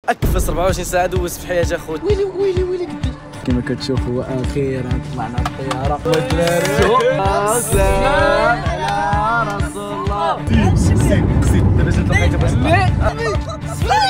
اكفس 24 ساعه دوزت في حياتي اخوتي. ويلي قدي كما كتشوفوا اخيرا طلعنا الطياره والدراري السلام على رسول الله. سير دابا جات لقيتها باش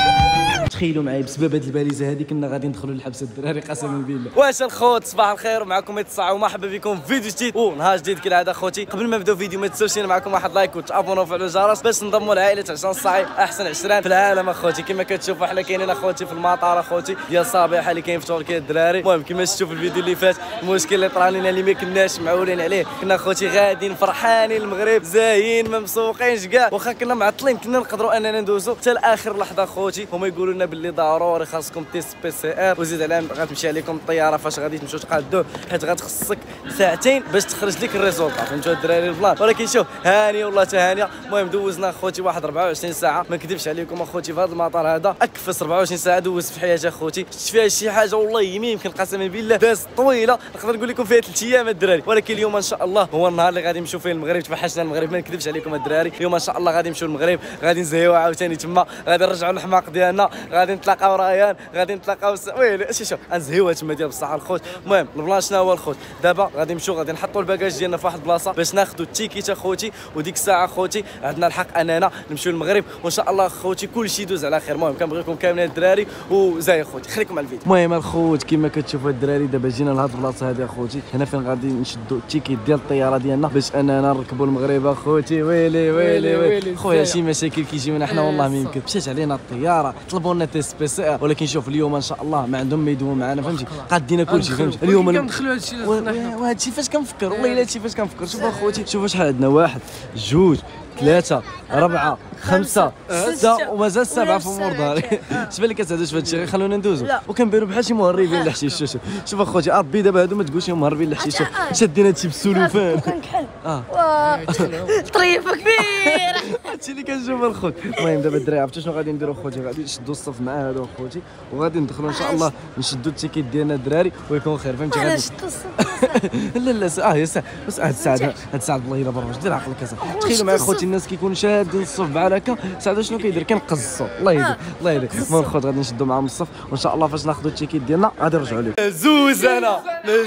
تخيلوا معايا بسبب هاد الباليزه هذه كنا غادي ندخلوا للحبس الدراري قسما بالله. واش الخوت صباح الخير ومعكم يتصاع ومرحبا بكم في فيديو جديد ونهار جديد كالعاده اخوتي. قبل ما نبداو فيديو ما تنساوش معكم واحد لايك وتابوناو وفعلوا الجرس باش نضموا لعائله عشان الصعيد احسن عشران في العالم اخوتي. كما كتشوفوا حنا كاينين اخوتي في المطار اخوتي ديال صباح اللي كاين في تركيا الدراري. المهم كما شفتوا في الفيديو اللي فات المشكل اللي طرا لنا اللي ما كناش معولين عليه، كنا اخوتي غاديين فرحانين المغرب زاهيين ممسوقين كاع، واخا كنا معطلين كنا نقدروا اننا ندوزو حتى لاخر لحظه اخوتي. هما يقولوا لنا باللي ضروري خاصكم تيست بي سي ار وزيد عليها غتمشي عليكم الطياره فاش غادي تمشيو تقادوه، حيت غتخصك ساعتين باش تخرج لك الريزولطا. فهمتوا الدراري البلان؟ ولكن شوف هانيه والله تهانيه. المهم دوزنا اخوتي واحد 24 ساعه، ما نكذبش عليكم اخوتي في هذا المطار هذا اكفس 24 ساعه دوزت في حياتي اخوتي. شفت فيها شي حاجه والله يمكن قسما بالله دازت طويله نقدر نقول لكم فيها 3 ايام الدراري. ولكن اليوم ان شاء الله هو النهار اللي غادي نمشيو فيه المغرب. توحشنا المغرب ما نكذبش عليكم الدراري. اليوم ان شاء الله غادي نمشيو المغرب، غادي نزهيو عاوتاني تما، غادي نرجعوا للحماق ديالنا، غادي نتلاقاو ريان، غادي نتلاقاو ويلي شوف غنزهيوها تما ديال بصح الخوت. المهم البلان شنو هو الخوت؟ دابا غادي نمشيو غادي نحطوا الباكاج ديالنا في واحد البلاصه باش ناخذوا التيكيت اخوتي، وديك الساعه اخوتي عندنا الحق اننا نمشيو للمغرب وان شاء الله اخوتي كلشي يدوز على خير. المهم كنبغيكم كاملين الدراري وزاي اخوتي خليكم على الفيديو. المهم الخوت كما كتشوفوا الدراري دابا جينا لهاد البلاصه هذه اخوتي، هنا فين غادي نشدوا التيكيت ديال الطياره ديالنا باش اننا نركبوا المغرب اخوتي. ويلي خويا شي مشاكل كيجيونا حنا والله ما يمكن. مشات علينا الطياره طلبوا لنا تيست بي سي ار، ولكن شوف اليوم ان شاء الله ما عندهم ما يدوموا معنا فهمتي، قادينا كلشي فهمتي. اليوم كندخلوا هادشي وهذا الشيء فاش كنفكر والله الا هادشي فاش كنفكر. شوف اخوتي شوف شحال عندنا، 1 2 3 4 5 6 ومازال 7 في امور داري. اش بالك كتهدوش في هذا الشيء؟ خلونا ندوزو وكنبانوا بحال شي مهربين الحشيش. شوف اخوتي ربي دابا هادو ما تقولش مهربين الحشيش، شادين هادشي بالسلوفان طريفه كبيره هادشي اللي كنشوف الخوت. المهم دابا الدراري عرفتوا شنو غادي نديرو اخوتي؟ غادي نشدوا الصف مع هادو اخوتي وغادي ندخلوا ان شاء الله نشدوا التيكيت ديالنا الدراري ويكون خير فهمتي. غادي لا يا ساعه بس هاد الساعه والله الا برا دير عقلك اصاحبي. تخيلوا معايا اخوتي الناس كيكونوا شادين الصف بحال هكا ساعه شنو كيدير؟ كينقز الصوت. الله يهديك المهم الخوت غادي نشدوا معاهم الصف وان شاء الله فاش ناخذوا التيكيت ديالنا غادي نرجعوا لكم. مهزوز انا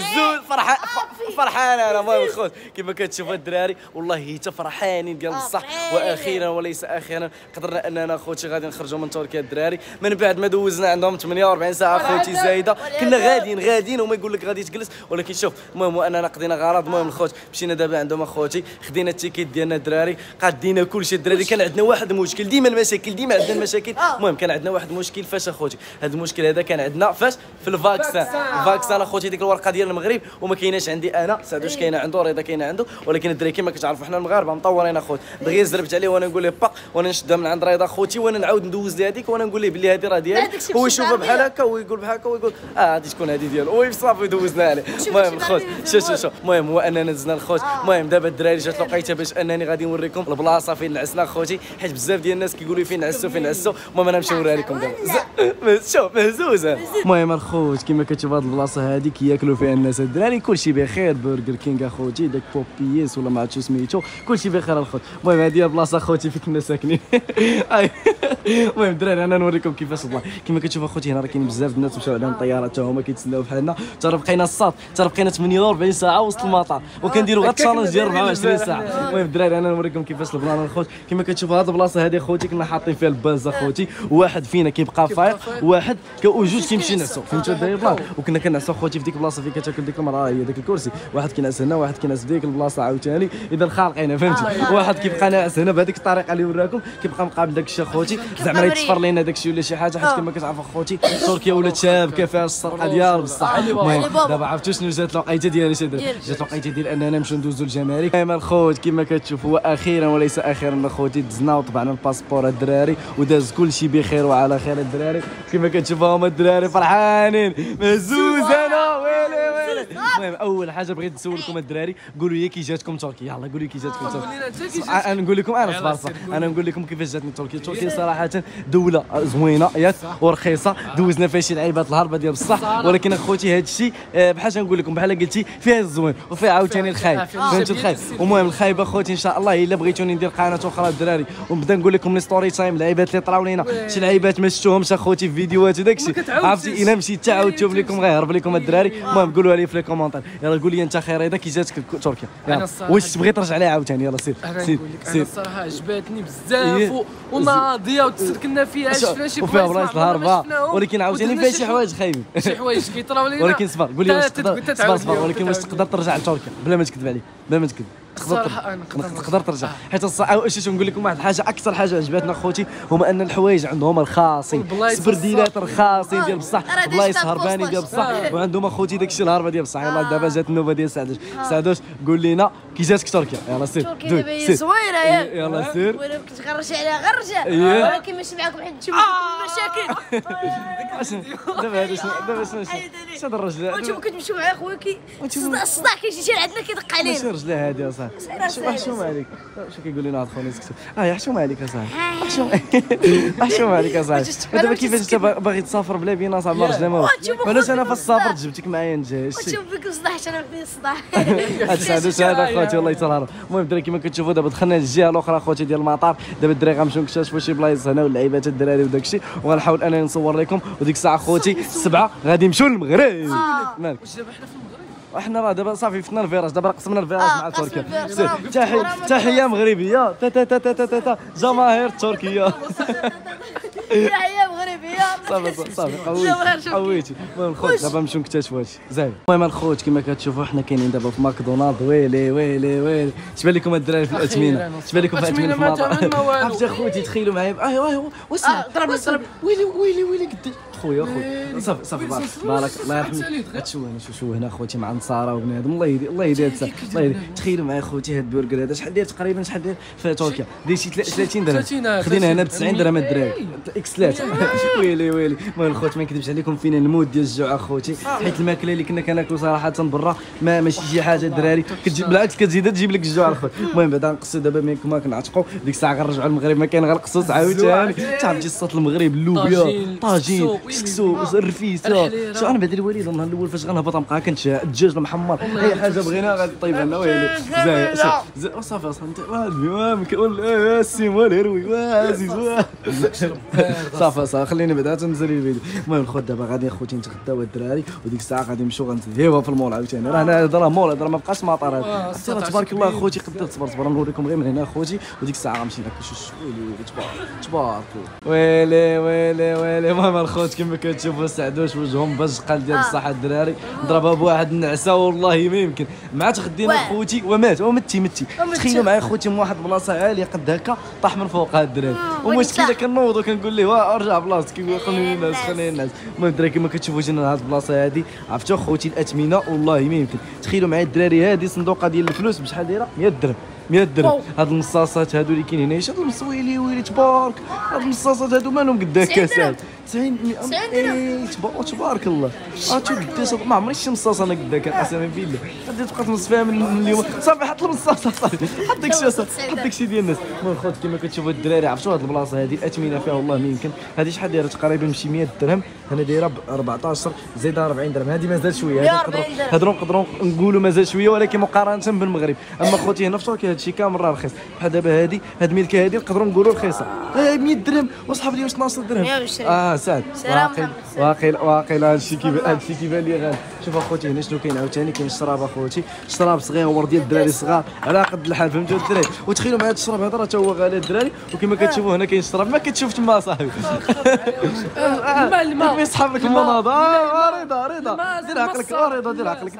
فرحان انا. المهم الخوت كما كتشوفوا الدراري والله حتى فرحانين ديال بصح، واخيرا وليس اخيرا قدرنا اننا اخوتي غادي نخرجوا من تركيا الدراري من بعد ما دوزنا عندهم 48 ساعه اخوتي زايده. كنا غاديين وما يقول لك غادي تجلس، ولكن شوف المهم اننا قضينا غرض. المهم الخوت مشينا دابا عندهم اخوتي خدينا التيكيت ديالنا الدراري، قادينا كلشي الدراري. كان عندنا واحد المشكل، ديما المشاكل ديما عندنا المشاكل. المهم كان عندنا واحد المشكل فاش اخوتي هذا المشكل هذا كان عندنا فاش في الفاكسان اخوتي ديك الورقه ديال المغرب وما كايناش عندي انا. سعد واش كاينه عنده رضا كاينه عنده، ولكن الدراري كما كتعرفوا حنا المغاربه مطورين اخوتي. دغيا زربت عليه وانا نقول له باق وانا نشدها من عند رضا اخوتي وانا نعاود ندوز ليه هذيك وانا نقول له بلي هذه راه ديالي، هو يشوفها بحال هكا ويقول بحال هكا ويقول غادي تكون هذه ديالو وي صافي دوزنا عليه. المهم الخوت شوف المهم هو اننا دزنا الخوت. المهم دابا الدراري جات لقيته باش انني غادي نوريكم البلاصه فين نعسنا اخوتي، حيت بزاف ديال الناس كيقولوا لي فين نعسوا. المهم انا نمشي نوريها لكم دابا. شوف مهزوزه. المهم الخوت كما كتشوف هاد البلاصه هادي كياكلوا فيها الناس الدراري كلشي بخير، برجر كينغ اخوتي داك بوبييس ولا ما عرفتش سميتو كلشي بخير الخوت. المهم هادي هي البلاصه اخوتي فين كنا ساكنين. المهم الدراري انا نوريكم كيفاش الله. كما كتشوف اخوتي هنا راه كاين بزاف د الناس مشاو على الطياره حتى هما كيتسناو بحالنا. حتى بقينا الصاط حتى بقينا 48 ساعه وسط المطار وكنديروا غير تشالنج ديال 24 ساعه. المهم الدراري انا نوريكم كيفاش البلان الخوت. كما كتشوفوا هاد البلاصه هادي اخوتي كنا حاطين فيها الباز اخوتي، واحد فينا كيبقى فايق وواحد وجوج كيمشي نعسو فهمتوا الدراري البلان. وكنا كنعسو اخوتي في ديك البلاصه فين كتاكل ديك المراه هي داك الكرسي، واحد كينعس هنا واحد كينعس في ديك البلاصه عاوتاني اذا خالقين فهمتي. واحد كيبقى ناعس هنا بهذيك الطريقه اللي وراكم كيبقى مقابل داك الشيء اخوتي زعما يتصفر لينا داك الشيء ولا شي حاجه، حيت كما كتعرف اخوتي تركيا ولات شابكه فيها السرقه ديال بصح. المهم دابا عرفتوا شنو جات الوقيته ديالي جات الوقيته ديال اننا نمشيو ندوزو الجمارك. المهم الخوت كما كتشوفوا واخيرا وليس اخيرا اخوتي دزنا وطبعنا الباسبور الدراري وداز كلشي بخير وعلى خير الدراري. كما كتشوفوا هما الدراري فرحانين مهزوز انا ويلي المهم اول حاجه بغيت نسولكم الدراري، قولوا لي كي جاتكم تركيا، يلاه قولوا لي كي جاتكم تركيا. انا نقول لكم انا صبر، انا نقول لكم كيفاش جاتني تركيا. تركيا صراحه دوله زوينه ياك ورخيصه، دوزنا فيها شي لعيبات الهربه ديال بصح، ولكن اخوتي هذا الشيء بحال نقول لكم بحال قلتي فيها الزوين وفيها عاوتاني الخايب، فهمتوا الخايب. المهم الخايب اخوتي ان شاء الله الا بغيتوني ندير قناه اخرى الدراري ونبدا نقول لكم لي ستوري تايم، لعيبات اللي طراو لينا، شي لعيبات ما شفتوهمش اخوتي في فيديوهات وداك الشيء، عرفتي الا مشيت تعاود تشوف لكم غيهرب لكم الدراري. المهم قولوا لي في لي كومونتير، يلا قول لي انت خير رضا كي جاتك تركيا، واش تبغي ترجع ليها عاوتاني؟ يلا سير سير سير. الصراحه عجباتني بزاف وناضيه وتسكننا فيها، شفنا شي وفيها بلايص الهربه، ولكن عاوتاني فيها شي حوايج خايبين، شي حوايج كيطراو لينا. ولكن صبر قول لي واش تقدر صبر، ولكن واش تقدر ترجع لتركيا بلا ما تكذب عليك، بلا ما تكذب؟ تقدر ترجع حيت شفتوا نقول لكم واحد الحاجه، اكثر حاجه عجبتنا اخوتي هما ان الحوايج عندهم الخاصين، سبرديلات رخاصين ديال بصح، بلايص هربانين ديال بصح، وعندهم اخوتي داكشي الهربه ديال بصح. يلاه دابا جات النوبه ديال سعدوش. سعدوش قول لينا كي جاتك تركيا، يلاه سير تركيا زوينه ياك، يلاه سير. وانا كنت غنرجع عليها غنرجع، ولكن ماشي معاكم حيت نشوف المشاكل. دابا هذا دابا شنو هذا الرجل؟ وانتم كتمشيو مع خويا الصداع كيجي شي عندنا كيدق علينا. ماشي رجله هادي اصاحبي، حشوم عليك. شو كيقول لنا هاد خونا سكتو؟ حشوم عليك اصاحبي، حشوم عليك اصاحبي. دابا كيفاش انت باغي تسافر بلا بينا صاحبي؟ ما رجله ما والو. علاش انا في السفر جبتك معايا نجي؟ شوف بك الصداع حتى انا فيه الصداع. هاد سعدوش هذا خوتي والله يترهرب. المهم الدراري كيما كتشوفوا دابا دخلنا للجهه الاخرى خوتي ديال المطار، دابا الدراري غنمشيو نكتشفوا شي بلايص هنا واللعيبات الدراري وداك الشيء، وغنحاول انني نصور لكم، وديك الساعه خوتي 7 غادي نمشيو للمغرب. مالك؟ واش دابا حنا في المغرب؟ احنا راه دابا صافي فتنا الفيراج، دابا قسمنا الفيراج مع تركيا. تحيه مغربيه، تا جماهير تركيا. تحيه مغربيه. صافي قويتي. المهم الخوت دابا نمشيو نكتشفوا هادشي زين. المهم الخوت كما كتشوفوا حنا كاينين دابا في ماكدونالد. ويلي تبان لكم الدراري في الاثمنه، تبان لكم في الاثمنه في المطار. عرفتي اخوتي تخيلوا معايا واسمع ضربني ويلي قداش خويا صافي بارك الله يرحمك. غتشوه هنا اخوتي مع نصارى وبنادم، الله يهدي هاد الساعه. تخيلوا معايا اخوتي هاد البرجر هذا شحال داير تقريبا، شحال داير في تركيا؟ داير شي 30 درهم، خدينا هنا ب 90 درهم الدراري اكس 3. ويلي المهم الخوت ما نكذبش عليكم فينا الموت ديال الجوع اخوتي، حيت الماكله اللي كنا كناكلوا صراحه برا ماشي شي حاجه الدراري، بالعكس كتزيد تجيب لك الجوع الخوت. المهم بعدا نقصوا دابا ما كنعتقوا ديك الساعه غنرجعوا للمغرب، ما كاين غير القصوص عاوتاني. تعرفتي الصوت المغرب، اللوبيا، طاجين، كسكسو، الرفيسه. شو انا بعد الوليد النهار الاول فاش غنهبط نبقى كنتشاء الدجاج المحمر، اي حاجه بغينا غادي طيب لنا. ويلي زين صافي انت ولا السيمون الهروي عزيز صافي خليني بعدا تنزل الفيديو. المهم الخوت دابا غادي اخوتي نتغداو الدراري، وديك الساعه غادي نمشيو غنتهيوها في المول عاوتاني. راه هذا راه مول، هذا ما بقاش مطار هذا. تبارك الله اخوتي قدرت صبر نوريكم غير من هنا اخوتي، وديك الساعه غنمشي ناكل شوش. تبارك ويلي. المهم الخوت كما كتشوفوا سعدوش وجههم باش قال ديال الصحه الدراري، ضربها بواحد النعسه والله ما يمكن. مع تغدينا خوتي ومتي تخيلوا معايا خوتي من واحد البلاصه عاليه قد هكا طاح من فوق هاد الدراري، ومشكله كنوض وكنقول ليه ارجع بلاصتك، كيقول خليني الناس. المهم الدراري كما كتشوفوا جينا لهاد البلاصه هادي، عرفتوا خوتي الاثمنه والله ما يمكن. تخيلوا معايا الدراري هادي صندوقه ديال الفلوس بشحال دايره؟ 100 درهم. 100 درهم. هاد المصاصات هادو اللي كاينين هنا، هاد ويلي تبارك، هاد المصاصات هادو مالهم قد هكا ساهل 90 تبارك الله. شوف قداش ما عمري شي مصاص انا قد هكا قسما بالله. غادي تبقى تنص فيها من اليوم صافي. حط المصاصه صافي، حط داكشي ديال الناس. المهم خوت كما كتشوفوا الدراري، عرفتوا هاد البلاصه هادي الاثمنه فيها والله ما يمكن. هادي شحال دايره؟ تقريبا شي 100 درهم. هنا دايره ب 14 زائد 40 درهم. هادي مازال شويه، هادو نقدروا نقولوا مازال شويه، ولكن مقارنه بالمغرب. اما خوتي هنا في تركيا هادشي كامل راه رخيص. بحال دابا هادي هاد ميلكه هادي نقدروا نقولوا رخيصه، 100 درهم وصحاب لي 12 درهم. سعد واقيلا هادشي كيبان لي غالي. شوف اخوتي هنا شنو كاين عاوتاني، كاين الشراب اخوتي، الشراب صغيور ديال الدراري الصغار على قد الحال، فهمتوا الدراري. وتخيلوا معايا الشراب هذا راه تا هو غالي الدراري، وكما كتشوفوا هنا كاين الشراب ما كتشوف تما صاحبي. الماء يسحب لك المناض. رضا دير عقلك، دير عقلك.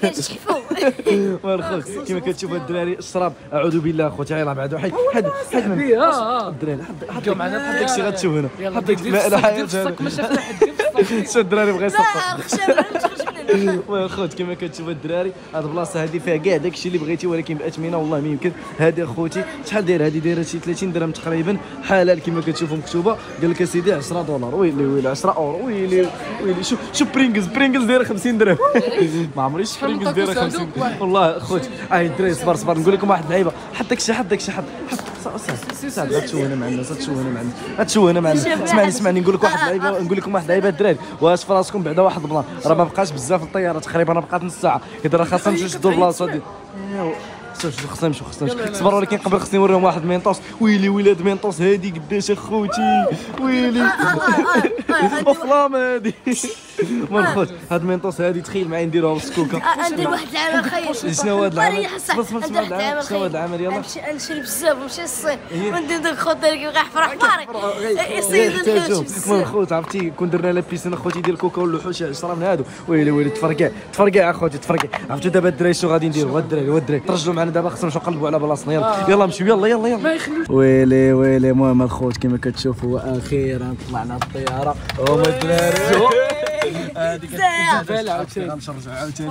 والخوت كما كتشوفوا الدراري الشراب، اعوذ بالله اخوتي يلاه بعدو حيد الدراري حط معنا، حط داكشي غتشوف هنا، حط داك الماء. لا حيد شو الدراري بغا يصفر. المهم خوت كما كتشوفوا الدراري هاد البلاصه هادي فيها كاع داكشي اللي بغيتي ولكن باثمنه والله ما يمكن. هادي اخوتي شحال دايره هادي؟ دايره شي 30 درهم تقريبا حلال كما كتشوفوا مكتوبه. قال لك اسيدي 10 دولار ويلي 10 اورو ويلي شوف برينجلز دايره 50 درهم. ما عمري شفت برينجلز دايره 50 والله خوتي. الدراري صبر نقول لكم واحد اللعيبه. حط داكشي حط غتشوهنا مع الناس غتشوهنا مع الناس. اسمعني نقول لك واحد اللعيبه نقول لكم واحد اللعيبه الدراري. واش في راسكم بعدا واحد البلان راه ما بقاش بزاف الطياره تقريبا بقات نص ساعه كدا راه خاصنا نمشيو نشدوا البلاصه دي. خصنا نمشيو صبر ولكن قبل خصني نوريهم واحد مينطوس. ويلي ولاد مينطوس هادي قداش اخوتي ويلي افلام هادي. المهم خوت هاد مينطوس هادي تخيل معايا نديروها بالسكوكه. ندير واحد العام خير. شنو هو هاد العمل؟ شنو هو هاد العمل؟ يلاه نشري بزاف ونمشي للصين وندير داك خوت اللي كيبغي يحفر حفاري يصيد الحوت بزاف. المهم خوت عرفتي كون درنا لا بيسين اخوتي ديال الكوكا واللحوش 10 من هادو. ويلي تفرقع اخوتي تفرقع. عرفتوا دابا الدراري شنو غادي نديروا؟ الدراري ترجلوا معنا دابا خصنا نمشيو نقلبوا على بلاصتنا. يلا نمشيو يلا ما يخلوش. ويلي المهم الخوت كما كتشوفوا اخيرا طلعنا الطياره. هما الدراري هذيك الزباله عاوتاني غنرجعوا عاوتاني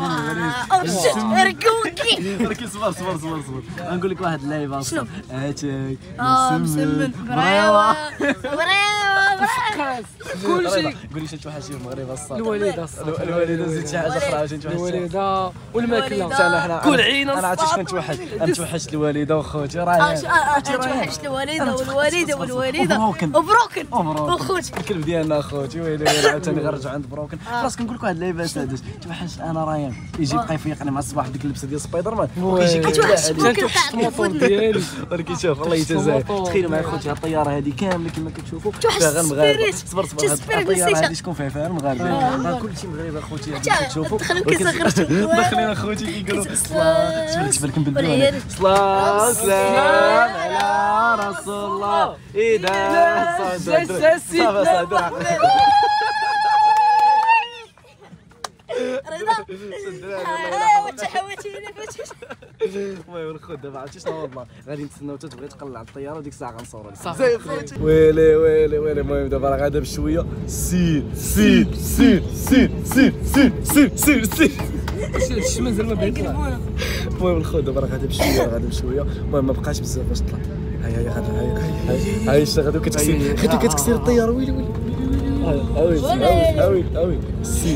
ركي صبر غنقول لك واحد اللعيبه اصلا. هاتي مسمن بريوه كلشي. قولي شي واحد شي المغرب الصاد. الوالده زيد شي حاجه اخرى عاوتاني توحد الوالده والماكله. كل عين انا عرفتي شكون توحشت الوالده وخوتي راه توحشت الوالده والوالده وبروكن وخوتي الكلب ديالنا اخوتي. ويلي عاوتاني غنرجع عند بروكن. خلاص كنقول لك واحد اللعيبه سادس توحشت انا رايان يجي يبقى يفيقني مع الصباح بديك اللبسه ديال سبايدر مان وكيجي توحشت بروكن الموطور ديالي. ولكن شوف الله يجازاه. تخيلوا معايا خوتي هاد الطياره هذه كامله كما كتشوفوا توحشت فيها غير المغاربه. صبر هاد الطياره هذه شكون فيها المغاربه. كلشي مغربي اخوتي كما كتشوفوا. دخلين اخوتي كيقولوا صلاه بالكم بالدوله صلاه سلام على رسول الله اذا صدق المهم الخوت دابا عرفتي شنو والله غادي نتسناو حتى تبغي تقلع الطياره وديك الساعه غنصوروا لك زي خوتي. ويلي المهم دابا راه غادا بشويه سير شي مازال ما بغيت يطلع. المهم الخوت دابا راه غادا بشويه المهم ما بقاش بزاف باش تطلع. هاي غادا هاي غادو كتكسر الطياره. ويلي اوي سير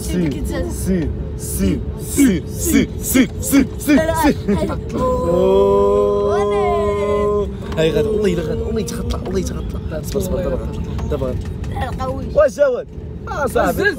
هاي غادا والله يتغطى صبر دابا واش جواد صاحبي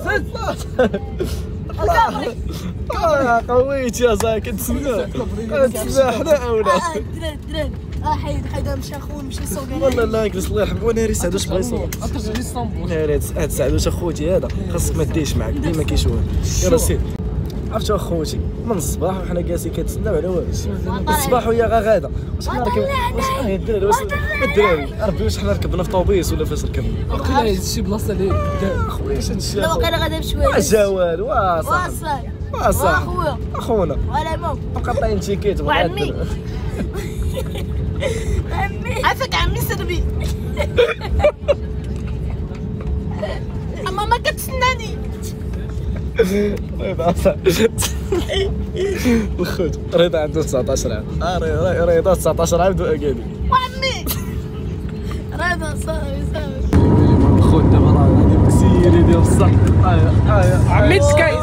قويت يا صاحبي كنتسنى حنا اولا حيد مشى اخويا مشى يصوب والله لا يجلس الله يرحمك. وانا راه سعدوش بغا يصوب غترجع لاسطنبول. هاد سعدوش اخوتي هذا خاصك ما ديش معاك ديما كيشوه. يلا سير عرفتوا اخوتي من الصباح وحنا جالسين كنتسناو على والو. الصباح ويا غادا واش حنا الدراري ربي واش حنا ركبنا في طوبيس ولا فاش ركبنا؟ وقيلا هاد شي بلاصه اللي قدام اخويا هادشي لا وقيلا غادا بشويه جواد واصل اخونا ولا مو مقطعين تيكيت وعمي عافاك عمي سربي اما ما كتسناني الخوت رضا عنده 19 عام. رضا 19 عام دو اكادي وعمي رضا صافي الخوت دابا راه غادي بكسيري ديال الصح. عمي تسكايز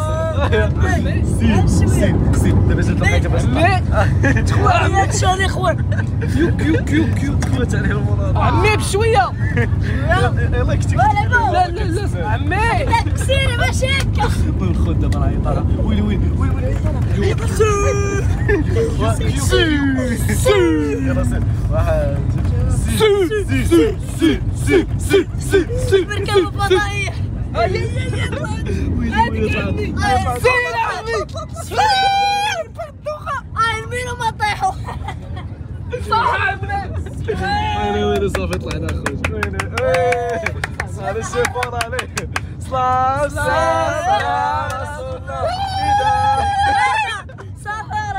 سير دابا زيد لقيتها باش خويا شوني خويا كيو تاع المناضله عمي بشويه. يلا كتب لا عمي كسيري ماشي هكا. الخوت دابا راه يطلع. ويلي يلا سير واحد سير بركب فضائيه ويلي سير عمي سير بطوخه المينو ما طيحوا ويلي صافي طلعنا اخويا. ويلي هذا الشيفور عليه صلاة على رسول الله. سافرت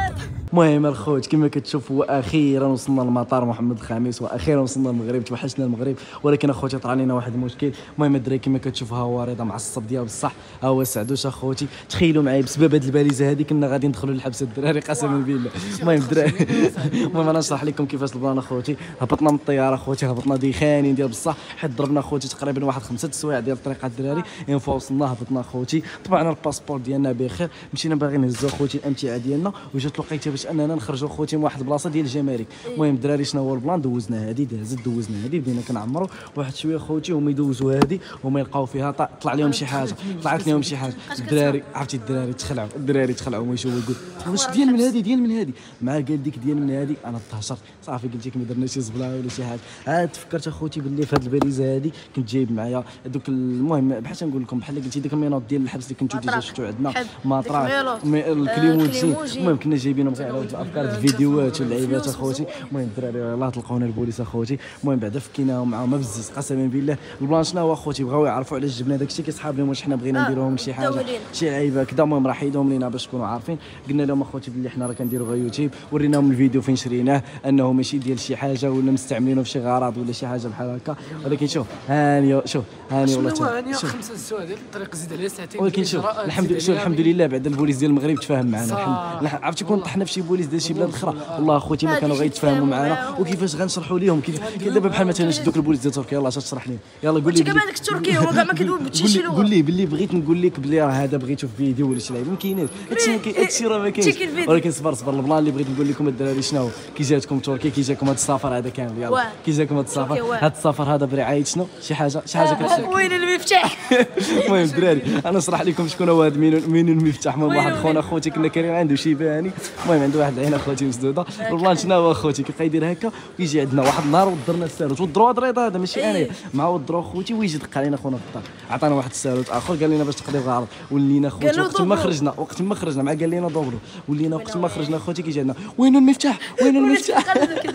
المهم الخوت كما كتشوفوا اخيرا وصلنا لمطار محمد الخامس واخيرا وصلنا للمغرب. توحشنا المغرب ولكن اخوتي طرا لينا واحد المشكل. المهم الدراري كما كتشوفوا ها هو رضا معصب ديال بصح، ها هو سعدوش اخوتي. تخيلوا معايا بسبب هاد الباليزه هذه كنا غادي ندخلوا للحبس الدراري قسما بالله. المهم الدراري المهم انا نشرح لكم كيفاش البلان اخوتي. هبطنا من الطياره اخوتي، هبطنا ديخانين ديال بصح، حيت ضربنا اخوتي تقريبا واحد 5 سوايع ديال الطريقه الدراري. اين فوا وصلنا هبطنا اخوتي، طبعنا الباسبور ديالنا بخير، مشينا باغي نهزو اخوتي الامتعه ديالنا وجات لقيتها باش اننا نخرجوا اخوتي من واحد البلاصه ديال الجمارك. المهم الدراري شنو هو البلان؟ دوزنا هذه دازت، دوزنا هذه بدينا كنعمروا واحد شويه اخوتي، هما يدوزوا هذه وما يلقاو فيها طلع لهم شي حاجه، طلعت لهم شي حاجه. الدراري عرفتي الدراري تخلعوا، الدراري تخلعوا ما يشوفوا يقول واش ديال من هذه ديال من هذه مع قال ديك ديال من هذه. انا تهشرت صافي قلت لك ما درنا شي زبله ولا شي حاجه. عاد تفكرت اخوتي باللي في هذه الباليزه هذه كنت جايب معايا دوك المهم بحال نقول لكم بحال قلتي ديك المينوط ديال الحبس اللي كنتو ديجا شفتو عندنا ماطراك الكليموجين. المهم كنا جايبينهم غير على الافكار الفيديوهات واللعيبات اخوتي. المهم الدراري يلاه تلقاونا البوليس اخوتي. المهم بعدا فكيناهم معاهم ما بزز قسما بالله. البلان شنو هو اخوتي؟ بغاو يعرفوا علاش جبنا داكشي كيصحاب لهم واش حنا بغينا نديروهم شي حاجه شي لعيبه كذا. المهم راه حيدهم لينا باش تكونوا عارفين. قلنا لهم اخوتي باللي حنا راه كنديروا غير يوتيوب، وريناهم الفيديو فين شريناه انه ماشي ديال شي حاجه ولا مستعملينه في شي غرض ولا شي حاجه بحال هكا. ولكن شوف هاني شوف هاني والله هاني 5 سوايع ديال الطريق زيد عليها ساعتين. ولكن شوف الحمد لله بعد البوليس ديال المغرب تفاهم معنا. عرفتي كون طحنا في شي بوليس ديال شي بلاد اخرى والله اخوتي ما كانوا غيتفاهموا معنا. وكيفاش غنشرحوا لهم كيف دابا بحال مثلا شدوك البوليس ديال تركيا يلاه تشرح لي يلا قول لي كما داك التركي هو كاع ما كيدوي بشي شي لغه. قول لي باللي بغيت نقول لك بلي راه هذا بغيتو في فيديو ولا شي لعيبه ما كايناش هادشي راه ما كاينش. ولكن صبر البلان اللي بغيت نقول لكم الدراري شنو كي جاتكم تركيا كي جاكم هذا السفر هذا كامل يلا كي جاكم هذا السفر هذا السفر هذا برعايه شنو شي حاجه كتشرك. وين المفتاح؟ المهم الدراري انا نشرح لكم شكون هو هذا مين المفتاح. المهم واحد خونا اخوتي كنا كارين عنده شي باني. المهم عنده واحد العين اخوتي مسدوده. البلان شنو هو اخوتي كيبقى يدير هكا ويجي عندنا واحد النهار ودرنا الساروت ودروا هذا هذا ماشي انا مع ودروا اخوتي ويجي دق علينا خونا في الدار عطانا واحد الساروت اخر قال لنا باش تقضيو غرض. ولينا اخوتي وقت ما خرجنا مع قال لنا دوبلو ولينا وقت ما خرجنا اخوتي كيجي عندنا وين المفتاح وين المفتاح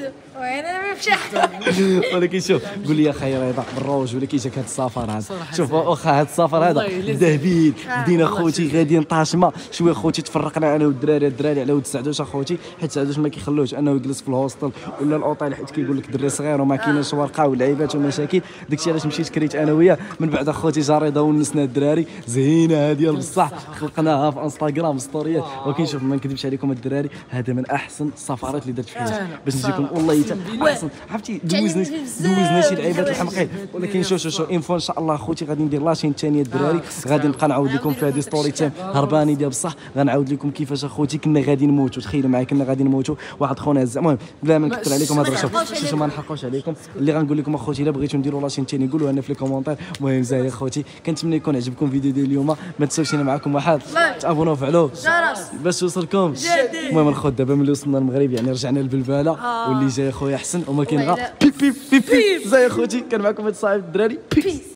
وين المفتاح. ولكن شوف قول لي يا خير رضا بالروج ولا كيجاك هذا السفر هذا شوف واخا هذا السفر هذا دهبيل بدينا اخوتي غاديين طاشمه شويه اخوتي تفرقنا انا والدراري على ود سعدوش اخوتي حيت سعدوش ما كيخلوش انه يجلس في الهوستل ولا الاوطيل حيت كيقول لك دري صغير وما كايناش ورقه ولعيبات ومشاكل. داكشي علاش مشيت كريت انا وياه. من بعد اخوتي جا رضا ونسنا الدراري زينه ديال بصح خلقناها في انستغرام ستوريات. ولكن شوف ما نكذبش عليكم الدراري هذا من احسن السفرات اللي درت في حياتي باش نجيكم والله احسن. عرفتي دوزنا شي لعيبات الحمقين. ولكن شوف ان شاء الله اخوتي غادي ندير لاشين الثانيه الدراري غادي نبقى نعاود لكم في هذه ستوري تايم هرباني ديال بصح غنعاود لكم كيفاش اخوتي كنا غادي نموتوا. تخيلوا معايا كنا غادي نموتوا واحد خونا هزا. المهم بلا ما نكثر عليكم هضره شوف ما نحقوش عليكم اللي غنقول لكم اخوتي الا بغيتوا نديروا لاشين ثاني قولوها لنا في الكومونتير. المهم زاهي اخوتي كنتمنى يكون عجبكم الفيديو ديال اليوم. ما تنساوش انا معكم واحد تابوناو وفعلوا باش يوصلكم. المهم الخوت دابا ملي وصلنا المغرب يعني رجعنا للبلباله واللي جاي اخويا احسن وما كاين غير بيب زاهي اخوتي كان معكم هاد الصاحب الدراري.